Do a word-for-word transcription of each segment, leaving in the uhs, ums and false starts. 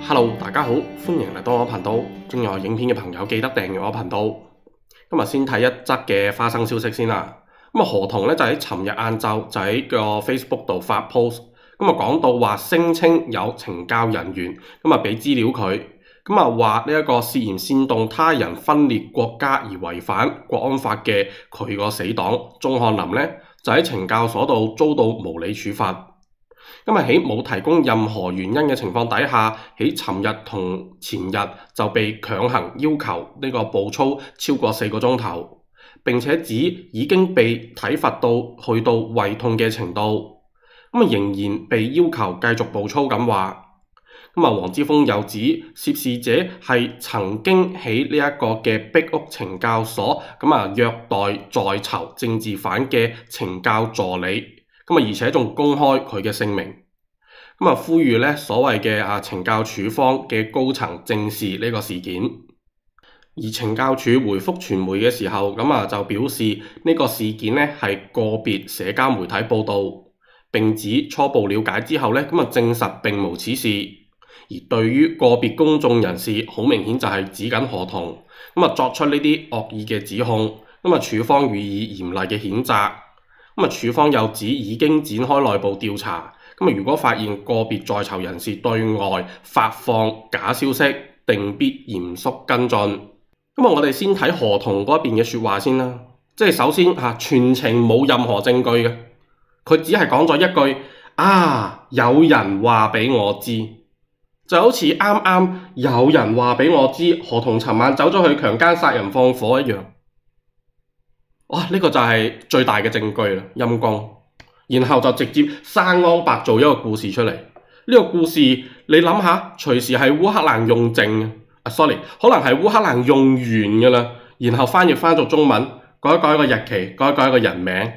Hello，大家好，歡迎嚟到我頻道。中意我影片嘅朋友記得訂閱我頻道。今日先睇一則嘅花生消息先啦。咁啊，何同咧就喺尋日晏晝就喺個 Facebook 度發 post，咁啊講到話聲稱有懲教人員咁啊俾資料佢，咁啊話呢一個涉嫌煽動他人分裂國家而違反國安法嘅佢個死黨鍾翰林咧就喺懲教所度遭到無理處罰。咁啊喺冇提供任何原因嘅情況底下，喺尋日同前日就被強行要求呢個步操超過四個鐘頭，並且指已經被體罰到去到胃痛嘅程度，咁啊仍然被要求繼續步操咁話。咁啊黃之鋒又指涉事者係曾經喺呢一個嘅壁屋懲教所咁啊虐待在囚政治犯嘅懲教助理。咁啊，而且仲公開佢嘅姓名，咁啊，呼籲咧所謂嘅啊懲教處方嘅高層正視呢個事件。而懲教署回覆傳媒嘅時候，咁啊就表示呢個事件咧係個別社交媒體報導，並指初步了解之後咧，咁啊證實並無此事。而對於個別公眾人士，好明顯就係指緊何同，咁啊作出呢啲惡意嘅指控，咁啊處方予以嚴厲嘅譴責。咁啊，處方又指已經展開內部調查。咁啊，如果發現個別在囚人士對外發放假消息，定必嚴肅跟進。咁啊，我哋先睇何同嗰邊嘅説話先啦。即係首先嚇，全程冇任何證據嘅，佢只係講咗一句啊，有人話俾我知，就好似啱啱有人話俾我知何同尋晚走咗去強姦殺人放火一樣。哇！呢、這個就係最大嘅證據啦，陰公。然後就直接生安白做一個故事出嚟。呢、這個故事你諗下，隨時係烏克蘭用剩啊，sorry，可能係烏克蘭用完㗎啦。然後翻譯翻做中文，改一改一個日期，改一改一個人名。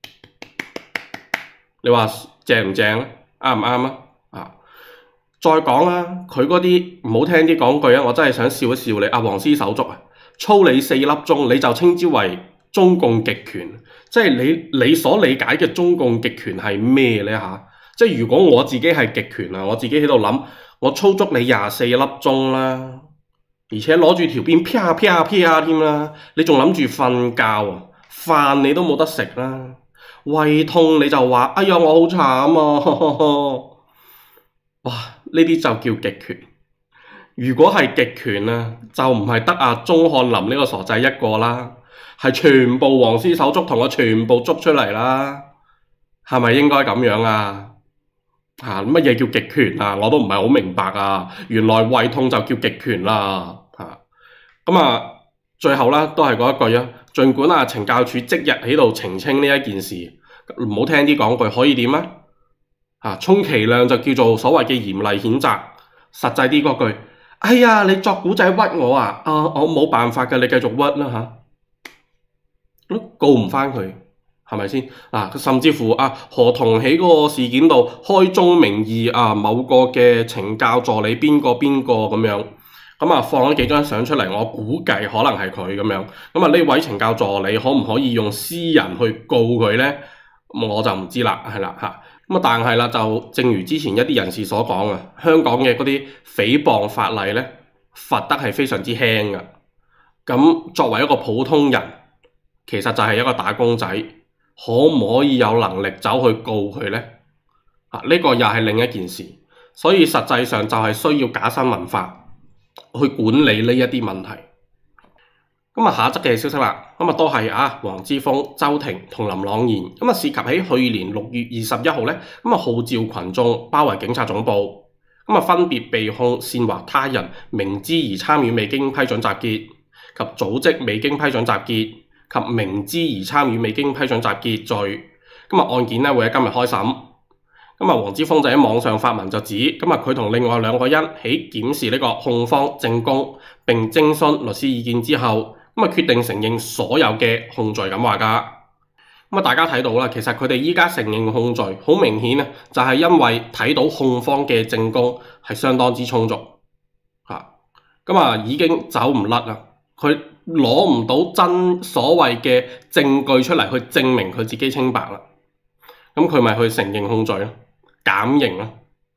你話正唔正？啱唔啱啊？啊！再講啊，佢嗰啲唔好聽啲講句啊，我真係想笑一笑你。阿黃絲手足啊，操你四粒鐘，你就稱之為中共極權，即係你你所理解嘅中共極權係咩呢？嚇？即係如果我自己係極權啊，我自己喺度諗，我操足你廿四粒鐘啦，而且攞住條鞭啪啪啪添啦，你仲諗住瞓覺啊？飯你都冇得食啦，胃痛你就話哎呀我好慘啊！呵呵呵哇！呢啲就叫極權。如果係極權啊，就唔係得阿鍾翰林呢個傻仔一個啦。係全部黃絲手足同我全部捉出嚟啦，係咪應該咁樣啊？嚇，乜嘢叫極權啊？我都唔係好明白啊！原來胃痛就叫極權啦嚇。咁啊，最後啦都係嗰一句啊。儘管啊懲教署即日喺度澄清呢一件事，唔好聽啲講句可以點啊？嚇，充其量就叫做所謂嘅嚴厲譴責。實際啲嗰句，哎呀你作古仔屈我啊！啊我冇辦法嘅，你繼續屈啦嚇。都告唔返佢，係咪先？嗱，甚至乎啊，何同喺嗰個事件度開宗明義啊，某個嘅懲教助理邊個邊個咁樣，咁啊放咗幾張相出嚟，我估計可能係佢咁樣。咁啊呢位懲教助理可唔可以用私人去告佢呢？我就唔知啦，係啦嚇。咁啊但係啦，就正如之前一啲人士所講啊，香港嘅嗰啲誹謗法例呢，罰得係非常之輕嘅。咁作為一個普通人，其實就係一個打工仔，可唔可以有能力走去告佢呢？啊，呢個又係另一件事，所以實際上就係需要假新聞法去管理呢一啲問題。咁啊，下一則嘅消息啦，咁啊都係啊，黃之鋒、周庭同林朗彥咁啊，涉及喺去年六月二十一號咧，咁啊號召群眾包圍警察總部，咁啊分別被控煽惑他人明知而參與未經批准集結及組織未經批准集結及明知而參與未經批准集結罪。咁啊案件咧會喺今日開審。咁啊黃之鋒就喺網上發文就指，咁啊佢同另外兩個人喺檢視呢個控方證供並徵詢律師意見之後，咁啊決定承認所有嘅控罪咁話㗎。咁啊大家睇到啦，其實佢哋依家承認控罪，好明顯啊，就係因為睇到控方嘅證供係相當之充足嚇，咁啊已經走唔甩啦。佢攞唔到真所謂嘅證據出嚟去證明佢自己清白啦，咁佢咪去承認控罪咯，減刑咯。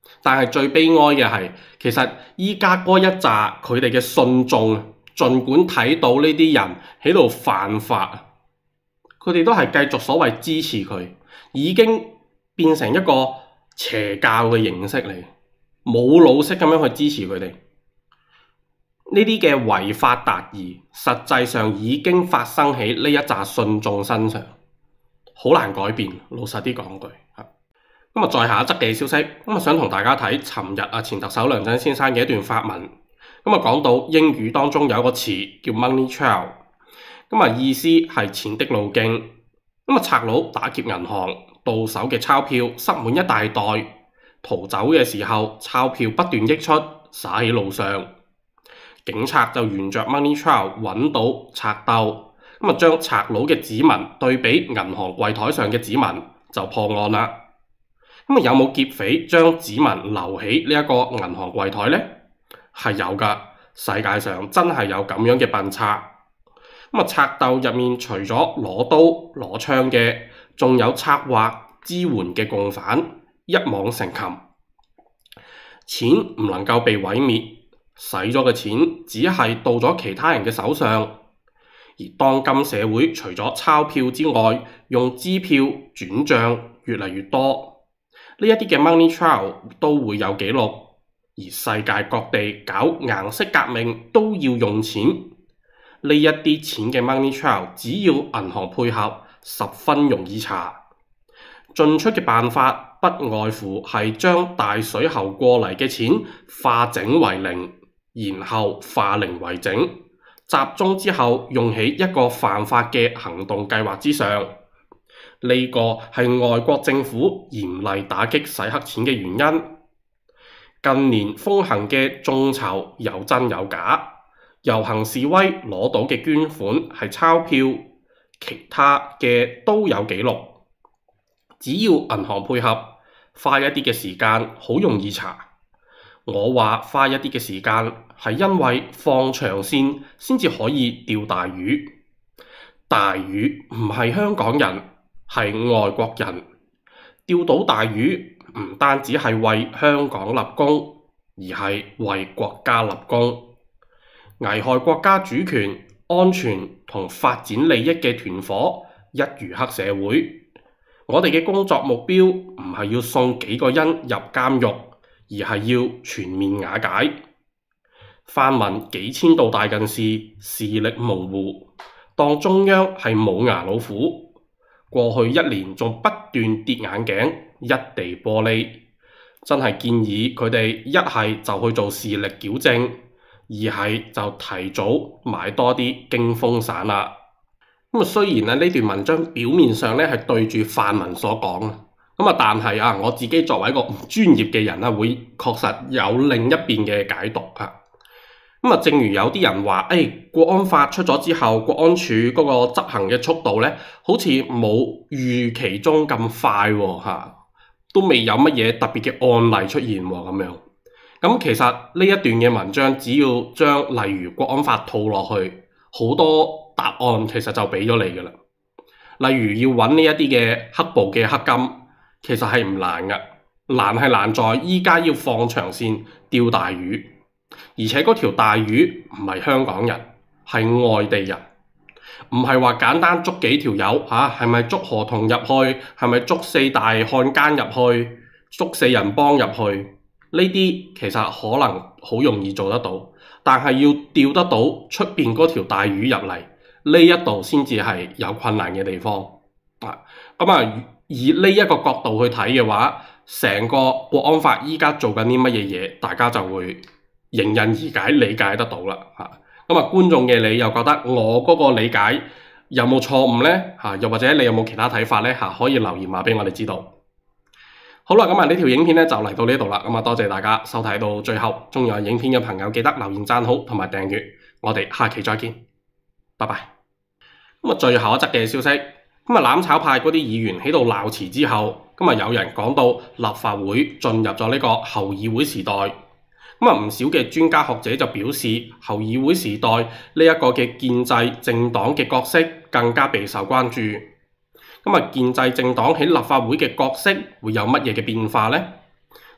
但係最悲哀嘅係，其實依家嗰一紮佢哋嘅信眾，儘管睇到呢啲人喺度犯法，佢哋都係繼續所謂支持佢，已經變成一個邪教嘅形式嚟，冇腦式咁樣去支持佢哋。呢啲嘅違法達義，實際上已經發生喺呢一紮信眾身上，好難改變。老實啲講句，咁啊，再下一則嘅消息，咁啊，想同大家睇尋日啊前特首梁振先生嘅一段發文，咁啊講到英語當中有一個詞叫 money trail， 咁啊意思係錢的路徑。咁啊，賊佬打劫銀行，到手嘅鈔票塞滿一大袋，逃走嘅時候鈔票不斷溢出，灑喺路上。警察就沿着 money trail 揾到賊竇，咁啊將賊佬嘅指紋對比銀行櫃台上嘅指紋，就破案啦。咁啊有冇劫匪將指紋留喺呢一個銀行櫃台呢？係有㗎，世界上真係有咁樣嘅笨賊。咁啊賊竇入面除咗攞刀攞槍嘅，仲有策劃支援嘅共犯，一網成擒。錢唔能夠被毀滅，使咗嘅錢只係到咗其他人嘅手上。而當今社會除咗鈔票之外，用支票轉賬越嚟越多。呢一啲嘅 money trail 都會有記錄，而世界各地搞顏色革命都要用錢。呢一啲錢嘅 money trail 只要銀行配合，十分容易查。進出嘅辦法不外乎係將大水喉過嚟嘅錢化整為零，然後化零為整，集中之後用喺一個犯法嘅行動計劃之上。呢個係外國政府嚴厲打擊洗黑錢嘅原因。近年風行嘅眾籌有真有假，遊行示威攞到嘅捐款係鈔票，其他嘅都有記錄。只要銀行配合，花一啲嘅時間好容易查。我話花一啲嘅時間係因為放長線先至可以釣大魚。大魚唔係香港人，係外國人。釣到大魚唔單止係為香港立功，而係為國家立功。危害國家主權、安全同發展利益嘅團夥一如黑社會。我哋嘅工作目標唔係要送幾個人入監獄，而係要全面瓦解。泛民幾千度大近視，視力模糊，當中央係冇牙老虎。過去一年仲不斷跌眼鏡，一地玻璃，真係建議佢哋一係就去做視力矯正，二係就提早買多啲驚風散啦。咁啊，雖然呢段文章表面上咧係對住泛民所講，咁啊，但係啊，我自己作為一個唔專業嘅人啊，會確實有另一邊嘅解讀啊。咁啊，正如有啲人話，誒、哎，國安法出咗之後，國安處嗰個執行嘅速度咧，好似冇預期中咁快喎、啊，都未有乜嘢特別嘅案例出現喎，咁樣。咁其實呢一段嘅文章，只要將例如國安法套落去，好多答案其實就俾咗你㗎啦。例如要揾呢一啲嘅黑暴嘅黑金，其實係唔難㗎，難係難在依家要放長線釣大魚，而且嗰條大魚唔係香港人，係外地人，唔係話簡單捉幾條友嚇，係咪捉何同入去，係咪捉四大漢奸入去，捉四人幫入去？呢啲其實可能好容易做得到，但係要釣得到出邊嗰條大魚入嚟，呢一度先至係有困難嘅地方啊。咁啊，以呢一個角度去睇嘅話，成個國安法依家做緊啲乜嘢嘢，大家就會迎刃而解，理解得到啦嚇。咁啊，觀眾嘅你又覺得我嗰個理解有冇錯誤呢？嚇？又或者你有冇其他睇法呢？嚇？可以留言話俾我哋知道。好啦，咁啊呢條影片咧就嚟到呢度啦，咁啊多謝大家收睇到最後，鍾意我影片嘅朋友記得留言讚好同埋訂閱，我哋下期再見，拜拜。咁啊最後一則嘅消息，咁啊攬炒派嗰啲議員喺度鬧詞之後，咁啊有人講到立法會進入咗呢個後議會時代，咁啊唔少嘅專家學者就表示，後議會時代呢一個嘅建制政黨嘅角色更加備受關注。咁啊，建制政黨喺立法會嘅角色會有乜嘢嘅變化呢？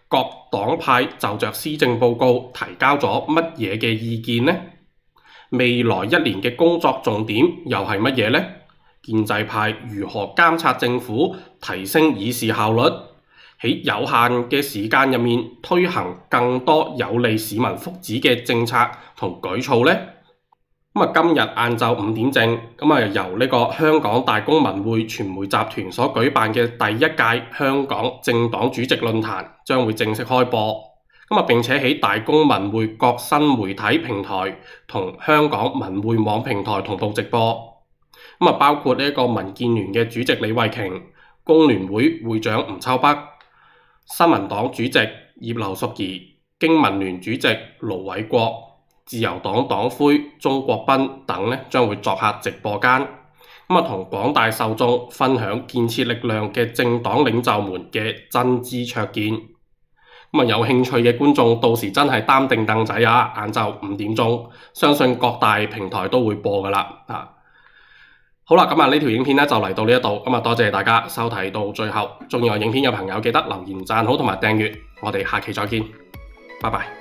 各黨派就着施政報告提交咗乜嘢嘅意見呢？未來一年嘅工作重點又係乜嘢呢？建制派如何監察政府，提升議事效率，喺有限嘅時間入面推行更多有利市民福祉嘅政策同舉措呢？咁啊，今日晏晝五點正，咁啊由呢個香港大公文匯傳媒集團所舉辦嘅第一屆香港政黨主席論壇將會正式開播。咁啊，並且喺大公文匯各新媒體平台同香港文匯網平台同步直播。咁啊，包括呢個民建聯嘅主席李慧瓊、工聯會會長吳秋北、新民黨主席葉劉淑儀、經民聯主席盧偉國、自由黨黨魁鍾國斌等呢將會作客直播間，咁啊同廣大受眾分享建設力量嘅政黨領袖們嘅真知灼見。咁啊有興趣嘅觀眾到時真係擔定凳仔啊！晏晝五點鐘，相信各大平台都會播噶啦啊！好啦，咁啊呢條影片呢就嚟到呢一度，咁啊多謝大家收睇到最後。鍾意我影片嘅朋友記得留言、讚好同埋訂閱，我哋下期再見，拜拜。